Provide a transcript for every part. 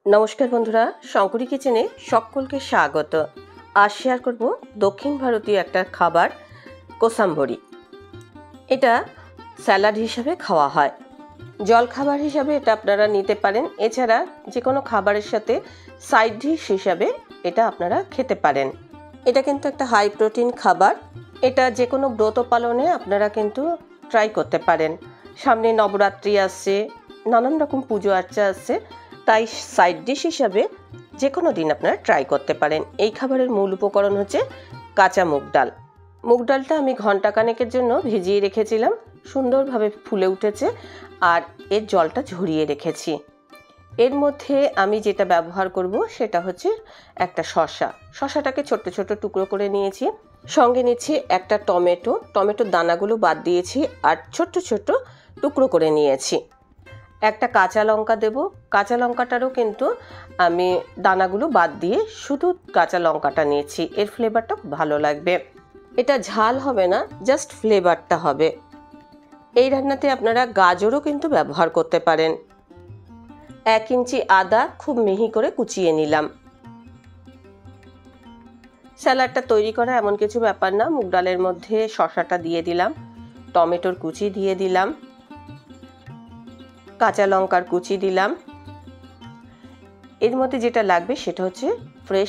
নমস্কার বন্ধুরা, শঙ্করী কিচেনে সকলকে স্বাগত। আজ শেয়ার করব দক্ষিণ ভারতীয় একটা খাবার কোসাম্বরি। এটা স্যালাড হিসাবে খাওয়া হয়, জল খাবার হিসাবে এটা আপনারা নিতে পারেন। এছাড়া যে কোনো খাবারের সাথে সাইড ডিশ হিসাবে এটা আপনারা খেতে পারেন। এটা কিন্তু একটা হাই প্রোটিন খাবার। এটা যে কোনো ব্রত পালনে আপনারা কিন্তু ট্রাই করতে পারেন। সামনে নবরাত্রি আসছে, নানান রকম পুজো আর্চা আসছে, তাই সাইড ডিশ হিসাবে যে কোনো দিন আপনারা ট্রাই করতে পারেন। এই খাবারের মূল উপকরণ হচ্ছে কাঁচা মুগ ডাল। মুগ ডালটা আমি ঘন্টাখানেকের জন্য ভিজিয়ে রেখেছিলাম, সুন্দরভাবে ফুলে উঠেছে আর এর জলটা ঝরিয়ে রেখেছি। এর মধ্যে আমি যেটা ব্যবহার করব সেটা হচ্ছে একটা শসাটাকে ছোট্ট ছোট্ট টুকরো করে নিয়েছি। সঙ্গে নিচ্ছি একটা টমেটোর দানাগুলো বাদ দিয়েছি আর ছোট্ট ছোট্ট টুকরো করে নিয়েছি। একটা কাঁচা লঙ্কা দেব, কাঁচা লঙ্কাটারও কিন্তু আমি দানাগুলো বাদ দিয়ে শুধু কাঁচা লঙ্কাটা নিয়েছি, এর ফ্লেভারটা ভালো লাগবে। এটা ঝাল হবে না, জাস্ট ফ্লেভারটা হবে। এই রান্নাতে আপনারা গাজরও কিন্তু ব্যবহার করতে পারেন। 1 ইঞ্চি আদা খুব মিহি করে কুচিয়ে নিলাম। স্যালাডটা তৈরি করা এমন কিছু ব্যাপার না। মুগ ডালের মধ্যে শসাটা দিয়ে দিলাম, টমেটোর কুচি দিয়ে দিলাম, কাঁচা লঙ্কার কুচি দিলাম। এর মধ্যে যেটা লাগবে সেটা হচ্ছে ফ্রেশ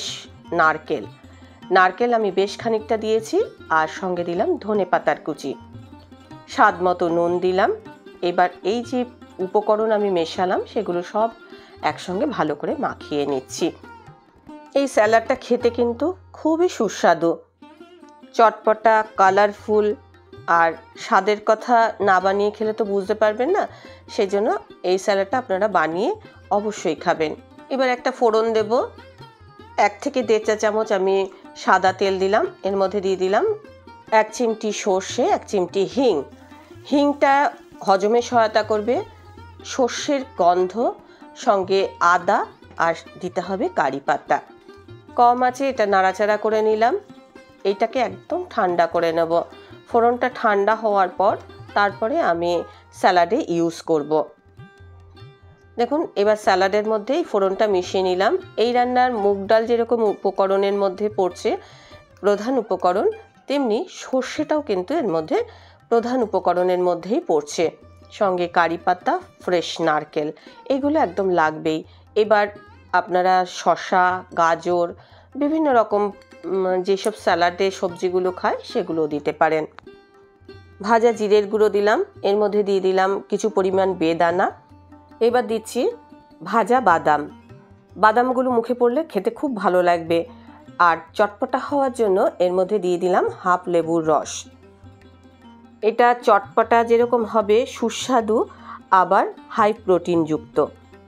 নারকেল আমি বেশ খানিকটা দিয়েছি, আর সঙ্গে দিলাম ধনেপাতার কুচি, স্বাদ মতো নুন দিলাম। এবার এই যে উপকরণ আমি মেশালাম সেগুলো সব একসঙ্গে ভালো করে মাখিয়ে নিচ্ছি। এই স্যালাডটা খেতে কিন্তু খুবই সুস্বাদু, চটপটা, কালারফুল। আর স্বাদের কথা না বানিয়ে খেলে তো বুঝতে পারবেন না, সেই জন্য এই স্যালাডটা আপনারা বানিয়ে অবশ্যই খাবেন। এবার একটা ফোড়ন দেব। 1 থেকে 1.5 চা চামচ আমি সাদা তেল দিলাম। এর মধ্যে দিয়ে দিলাম 1 চিমটি সর্ষে, 1 চিমটি হিংটা হজমে সহায়তা করবে, সর্ষের গন্ধ, সঙ্গে আদা, আর দিতে হবে কারি পাতা। কম আছে এটা নাড়াচাড়া করে নিলাম। এইটাকে একদম ঠান্ডা করে নেব। ফোড়নটা ঠান্ডা হওয়ার পর তারপরে আমি স্যালাডে ইউজ করব। দেখুন, এবার স্যালাডের মধ্যেই ফোড়নটা মিশিয়ে নিলাম। এই রান্নার মুগ ডাল যেরকম উপকরণের মধ্যে পড়ছে প্রধান উপকরণ, তেমনি সর্ষেটাও কিন্তু এর মধ্যে প্রধান উপকরণের মধ্যেই পড়ছে, সঙ্গে কারি পাতা, ফ্রেশ নারকেল, এগুলো একদম লাগবেই। এবার আপনারা শসা, গাজর, বিভিন্ন রকম যেসব স্যালাডে সবজিগুলো খায় সেগুলো দিতে পারেন। ভাজা জিরের গুঁড়ো দিলাম, এর মধ্যে দিয়ে দিলাম কিছু পরিমাণ বেদানা। এবার দিচ্ছি ভাজা বাদামগুলো মুখে পড়লে খেতে খুব ভালো লাগবে। আর চটপটা হওয়ার জন্য এর মধ্যে দিয়ে দিলাম হাফ লেবুর রস। এটা চটপটা যেরকম হবে, সুস্বাদু, আবার হাই প্রোটিন যুক্ত।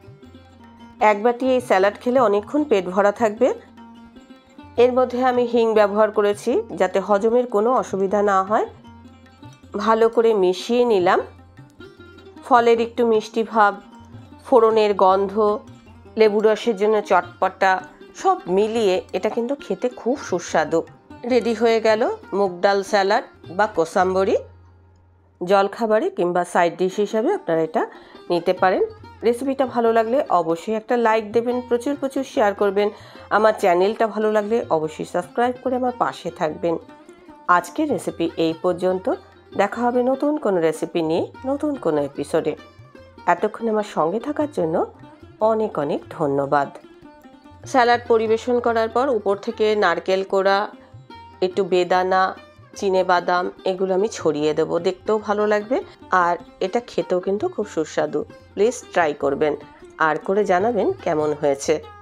1 বাটি এই স্যালাড খেলে অনেকক্ষণ পেট ভরা থাকবে। এর মধ্যে আমি হিং ব্যবহার করেছি যাতে হজমের কোনো অসুবিধা না হয়। ভালো করে মিশিয়ে নিলাম। ফলের একটু মিষ্টি ভাব, ফোড়নের গন্ধ, লেবু রসের জন্য চটপটা, সব মিলিয়ে এটা কিন্তু খেতে খুব সুস্বাদু। রেডি হয়ে গেল মুগ ডাল স্যালাড বা কোসাম্বরি। জলখাবারে কিংবা সাইড ডিশ হিসাবে আপনারা এটা নিতে পারেন। রেসিপিটা ভালো লাগলে অবশ্যই একটা লাইক দেবেন, প্রচুর শেয়ার করবেন। আমার চ্যানেলটা ভালো লাগলে অবশ্যই সাবস্ক্রাইব করে আমার পাশে থাকবেন। আজকের রেসিপি এই পর্যন্ত। দেখা হবে নতুন কোনো রেসিপি নিয়ে, নতুন কোনো এপিসোডে। এতক্ষণ আমার সঙ্গে থাকার জন্য অনেক অনেক ধন্যবাদ। স্যালাড পরিবেশন করার পর উপর থেকে নারকেল কোড়া, একটু বেদানা, চিনেবাদাম, এগুলো আমি ছড়িয়ে দেবো, দেখতেও ভালো লাগবে আর এটা খেতেও কিন্তু খুব সুস্বাদু। প্লিজ ট্রাই করবেন আর করে জানাবেন কেমন হয়েছে।